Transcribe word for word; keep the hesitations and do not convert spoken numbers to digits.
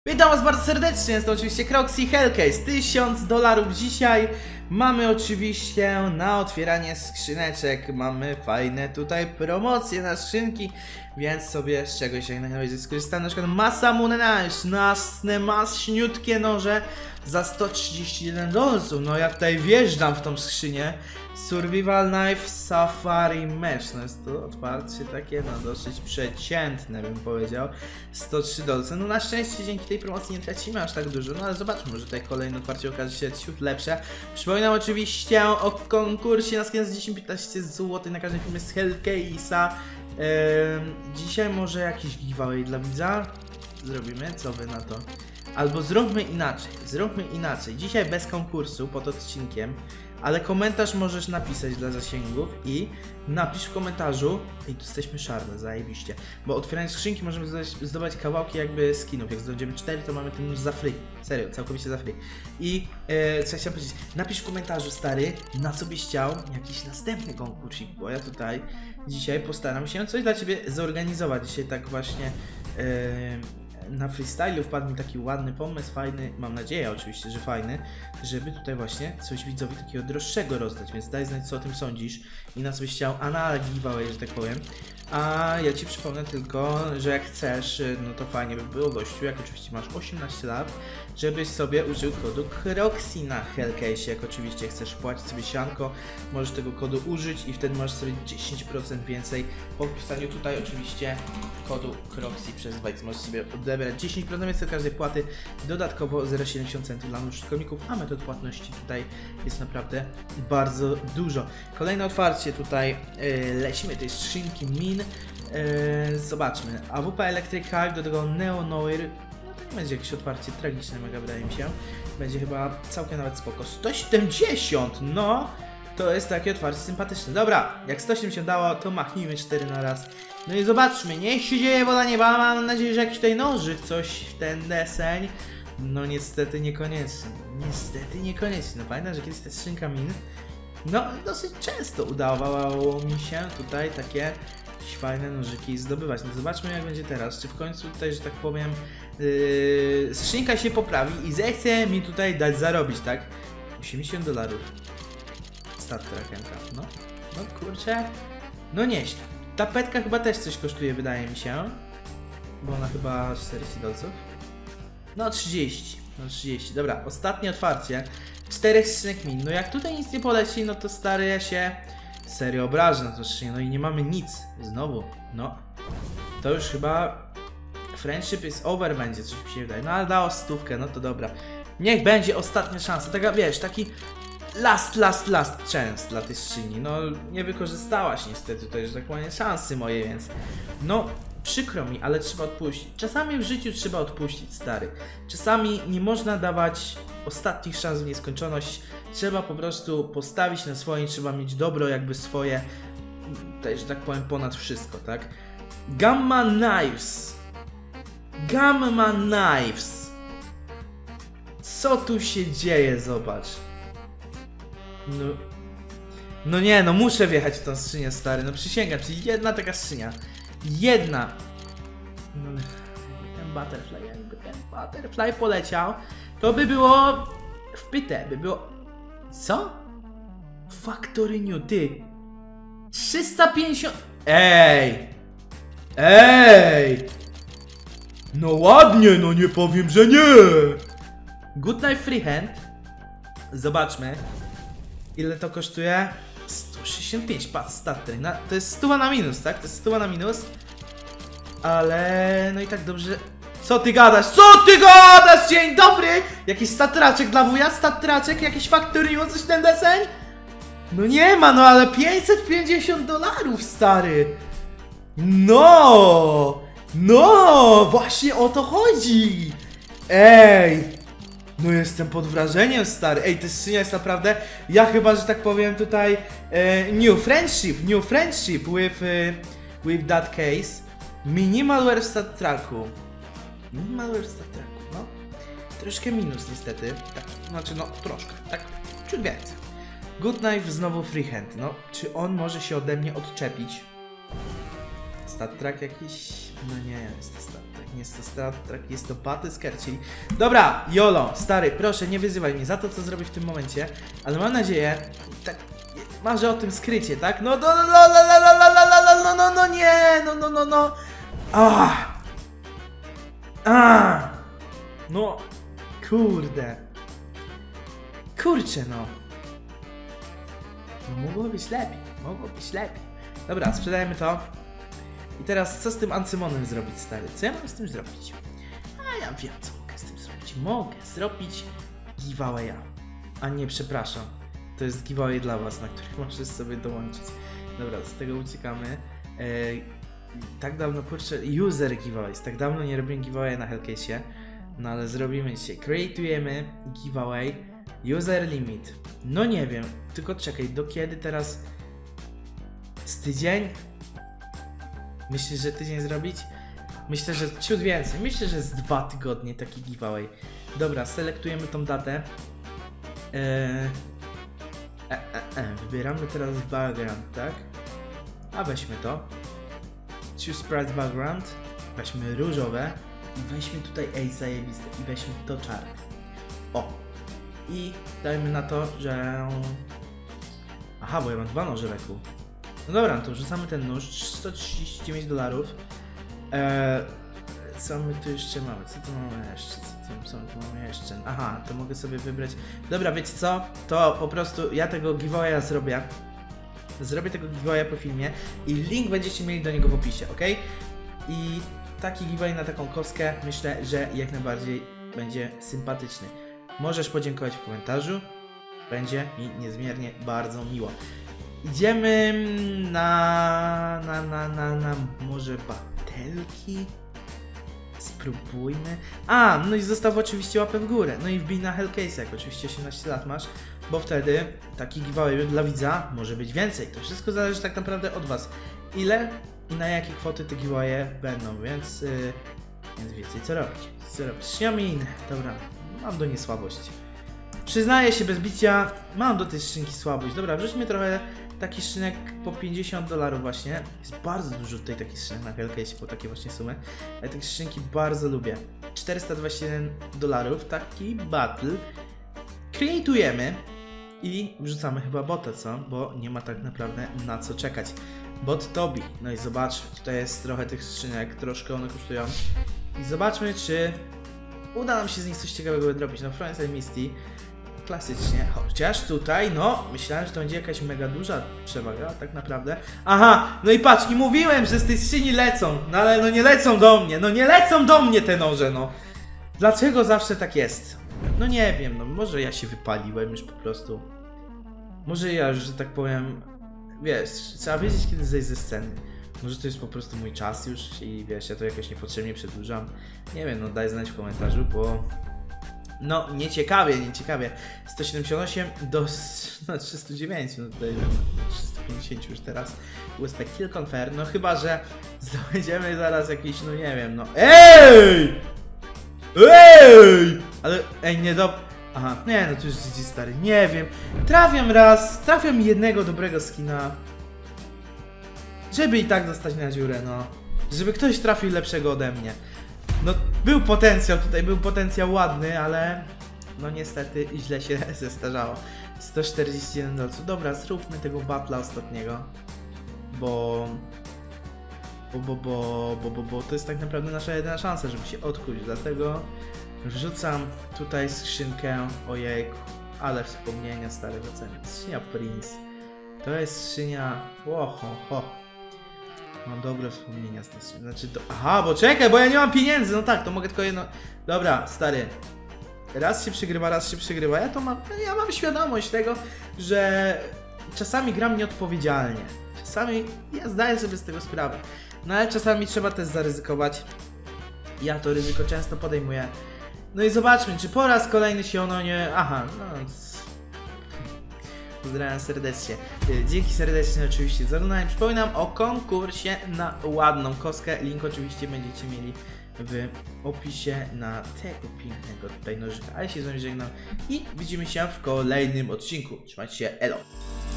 Witam was bardzo serdecznie, jest to oczywiście Croxy Hellcase, tysiąc dolarów dzisiaj. Mamy oczywiście na otwieranie skrzyneczek, mamy fajne tutaj promocje na skrzynki, więc sobie z czegoś jak najbardziej skorzystam. Na przykład Masamune Knives, nasne maśniutkie noże za sto trzydzieści jeden dolców. No ja tutaj wjeżdżam w tą skrzynię. Survival Knife Safari Mesh, no jest to otwarcie takie, no dosyć przeciętne bym powiedział. sto trzy dolce, no na szczęście dzięki tej promocji nie tracimy aż tak dużo, no ale zobaczmy, może tutaj kolejne otwarcie okaże się ciut lepsze. Przypominam oczywiście o konkursie na skin z dziesięć piętnaście złotych na każdym filmie z Hellcase'a. Eee, dzisiaj może jakiś giveaway dla widza zrobimy, co wy na to? Albo zróbmy inaczej, zróbmy inaczej, dzisiaj bez konkursu pod odcinkiem. Ale komentarz możesz napisać dla zasięgów i napisz w komentarzu. I tu jesteśmy szarne, zajebiście. Bo otwierając skrzynki możemy zdobywać kawałki jakby skinów. Jak zdobędziemy cztery, to mamy ten już za free. Serio, całkowicie za free. I e, co chciałem powiedzieć, napisz w komentarzu, stary, na co byś chciał jakiś następny konkursik. Bo ja tutaj dzisiaj postaram się coś dla ciebie zorganizować. Dzisiaj tak właśnie e, na freestylu wpadł mi taki ładny pomysł, fajny, mam nadzieję oczywiście, że fajny, żeby tutaj właśnie coś widzowi takiego droższego rozdać, więc daj znać, co o tym sądzisz i na co byś chciał, a na giveaway, że tak powiem. A ja ci przypomnę tylko, że jak chcesz, no to fajnie by było, gościu, jak oczywiście masz osiemnaście lat, żebyś sobie użył kodu Croxy na Hellcase. Jak oczywiście chcesz płacić sobie sianko, możesz tego kodu użyć i wtedy masz sobie dziesięć procent więcej po wpisaniu tutaj oczywiście kodu Croxy przez Bytes. Możesz sobie odebrać dziesięć procent więcej każdej płaty, dodatkowo zero przecinek siedemdziesiąt centów dla użytkowników, a metod płatności tutaj jest naprawdę bardzo dużo. Kolejne otwarcie tutaj, yy, lecimy tej skrzynki min. Yy, zobaczmy, A W P Electric Hive, do tego Neo Noir. No to nie będzie jakieś otwarcie tragiczne, mega wydaje mi się. Będzie chyba całkiem nawet spoko. sto siedemdziesiąt, no to jest takie otwarcie sympatyczne. Dobra, jak sto siedemdziesiąt dało, to machnijmy cztery na raz. No i zobaczmy, niech się dzieje woda nieba. Mam nadzieję, że jakiś tutaj nożyk, coś w ten deseń. No niestety niekoniecznie, niestety niekoniecznie. No pamiętam, że kiedyś ta skrzynka min, no dosyć często udawało mi się tutaj takie fajne nożyki zdobywać. No zobaczmy, jak będzie teraz. Czy w końcu tutaj, że tak powiem, yy, skrzynka się poprawi i zechce mi tutaj dać zarobić, tak? osiemdziesiąt dolarów. Stat trackenka. No, no kurczę. No nieźle. Tapetka chyba też coś kosztuje, wydaje mi się. Bo ona chyba czterdzieści dolców. No trzydzieści. No trzydzieści. Dobra, ostatnie otwarcie. Czterech skrzynek min. No jak tutaj nic nie poleci, no to stary, ja się serio obrażę na to skrzynię. No i nie mamy nic. Znowu. No. To już chyba friendship is over będzie, coś mi się wydaje. No ale dało stówkę, no to dobra. Niech będzie ostatnia szansa. Taka, wiesz, taki last, last, last chance dla tej skrzyni. No nie wykorzystałaś niestety tutaj, że tak powiem, szansy moje, więc no przykro mi, ale trzeba odpuścić. Czasami w życiu trzeba odpuścić, stary. Czasami nie można dawać ostatnich szans w nieskończoność. Trzeba po prostu postawić na swoim, trzeba mieć dobro jakby swoje, tutaj, że tak powiem, ponad wszystko, tak? Gamma Knives. Gamma Knives. Co tu się dzieje, zobacz. No, no nie, no muszę wjechać w tą skrzynię, stary, no przysięgam, czyli jedna taka skrzynia. Jedna. No, ten butterfly, jakby ten butterfly poleciał, to by było wpyte, by było... Co? Factory New, ty. trzysta pięćdziesiąt... Ej! Ej! No ładnie, no nie powiem, że nie! Good Knife Freehand. Zobaczmy. Ile to kosztuje? sto sześćdziesiąt pięć, patrz, starter. Na, to jest sto na minus, tak? To jest sto na minus. Ale... no i tak dobrze... Co ty gadasz? Co ty gadasz? Dzień dobry! Jakiś statraczek dla wuja? Statraczek? Jakiś Factory, coś ten deseń? No nie ma, no ale pięćset pięćdziesiąt dolarów, stary! No! No! Właśnie o to chodzi! Ej! No jestem pod wrażeniem, stary. Ej, ta skrzynia jest naprawdę... Ja chyba, że tak powiem tutaj... E, new friendship, new friendship with, e, with that case. Minimalware w stat tracku. Minimalware w stat tracku, no. Troszkę minus niestety. Tak, znaczy no troszkę, tak. Ciut więcej. Good Knife znowu freehand, no. Czy on może się ode mnie odczepić? Stat track jakiś... No nie, jest to Star Trek, nie jest to Star Trek, jest to Batysker, czyli... Dobra, Jolo, stary, proszę, nie wyzywaj mnie za to, co zrobię w tym momencie, ale mam nadzieję, tak, marzę o tym skrycie, tak? No, no, no, no, no, no, no, no, no, no, no, no, nie, no, no, no, no, ah, ah, no, kurde, kurczę, no, no mogło być lepiej, mogło być lepiej. Dobra, sprzedajemy to. I teraz co z tym ancymonem zrobić, stary? Co ja mam z tym zrobić? A ja wiem, co mogę z tym zrobić. Mogę zrobić giveawaya. A nie, przepraszam. To jest giveaway dla was, na który możesz sobie dołączyć. Dobra, z tego uciekamy. Eee, tak dawno, kurczę, user giveaways. Tak dawno nie robiłem giveawaya na Hellcase'ie. No ale zrobimy dzisiaj. Creatujemy giveaway. User limit. No nie wiem, tylko czekaj, do kiedy teraz? Z tydzień? Myślisz, że tydzień zrobić? Myślę, że ciut więcej. Myślę, że z dwa tygodnie taki giveaway. Dobra, selektujemy tą datę. Eee, e, e, e. Wybieramy teraz background, tak? A weźmy to. Choose sprite background. Weźmy różowe. I weźmy tutaj, ej, zajebiste. I weźmy to czarne. O! I dajmy na to, że... Aha, bo ja mam dwa noże leku. No dobra, no to rzucamy ten nóż, sto trzydzieści dziewięć dolarów. Eee, co my tu jeszcze mamy? Co tu mamy jeszcze? Co tu, co tu mamy jeszcze? Aha, to mogę sobie wybrać. Dobra, wiecie co? To po prostu ja tego giveawaya zrobię. Zrobię tego giveawaya po filmie i link będziecie mieli do niego w opisie, ok? I taki giveaway na taką kostkę myślę, że jak najbardziej będzie sympatyczny. Możesz podziękować w komentarzu. Będzie mi niezmiernie bardzo miło. Idziemy na, na, na, na, na może batelki? Spróbujmy. A, no i zostaw oczywiście łapę w górę. No i wbij na Hellcase, jak oczywiście osiemnaście lat masz, bo wtedy taki giveaway dla widza może być więcej. To wszystko zależy tak naprawdę od was. Ile i na jakie kwoty te giveawaye będą, więc, yy, więc wiecie co robić. Co robić? Śniamin. Dobra, mam do niej słabość. Przyznaję się bez bicia, mam do tej skrzynki słabość. Dobra, wrzućmy trochę taki skrzynek po pięćdziesiąt dolarów właśnie. Jest bardzo dużo tutaj takich skrzynek na Hellcase po takie właśnie sumy. Ja te skrzynki bardzo lubię. czterysta dwadzieścia jeden dolarów, taki battle. Creatujemy i wrzucamy chyba bota, co? Bo nie ma tak naprawdę na co czekać. Bot Tobi. No i zobaczmy, tutaj jest trochę tych skrzynek, troszkę one kosztują. I zobaczmy, czy uda nam się z nich coś ciekawego zrobić. No, Frontline Misty. Klasycznie, chociaż tutaj, no, myślałem, że to będzie jakaś mega duża przewaga, tak naprawdę. Aha, no i patrz, i mówiłem, że z tej skrzyni lecą, no ale no nie lecą do mnie, no nie lecą do mnie te noże, no. Dlaczego zawsze tak jest? No nie wiem, no może ja się wypaliłem już po prostu. Może ja, że tak powiem, wiesz, trzeba wiedzieć, kiedy zejść ze sceny. Może to jest po prostu mój czas już i wiesz, ja to jakoś niepotrzebnie przedłużam. Nie wiem, no daj znać w komentarzu, bo... No, nieciekawie, nieciekawie. sto siedemdziesiąt osiem do no, trzysta dziewięć, no tutaj trzysta pięćdziesiąt już teraz. U S P Kill Confirm, no chyba, że zdobędziemy zaraz jakiś, no nie wiem, no... EJ! EJ! Ale, ej, nie do... Aha, nie, no to już dzieci stary, nie wiem. Trafiam raz, trafiam jednego dobrego skina. Żeby i tak dostać na dziurę, no. Żeby ktoś trafił lepszego ode mnie. No, był potencjał, tutaj był potencjał ładny, ale no niestety źle się zestarzało. sto czterdzieści jeden dolców. Dobra, zróbmy tego battle'a ostatniego, bo bo, bo, bo, bo, bo, bo to jest tak naprawdę nasza jedyna szansa, żeby się odkuć, dlatego wrzucam tutaj skrzynkę, ojejku, ale wspomnienia stare wracania. Skrzynia Prince, to jest skrzynia, oho, ho. Mam dobre wspomnienia z tej skrzyni. Znaczy to... Aha, bo czekaj, bo ja nie mam pieniędzy. No tak, to mogę tylko jedno... Dobra, stary. Raz się przegrywa, raz się przegrywa. Ja to mam... Ja mam świadomość tego, że czasami gram nieodpowiedzialnie. Czasami ja zdaję sobie z tego sprawę. No ale czasami trzeba też zaryzykować. Ja to ryzyko często podejmuję. No i zobaczmy, czy po raz kolejny się ono nie... Aha, no... Pozdrawiam serdecznie. Dzięki serdecznie oczywiście za oglądanie. Przypominam o konkursie na ładną kostkę. Link oczywiście będziecie mieli w opisie na tego pięknego tutaj nożyka. A ja się z wami żegnam i widzimy się w kolejnym odcinku. Trzymajcie się, elo!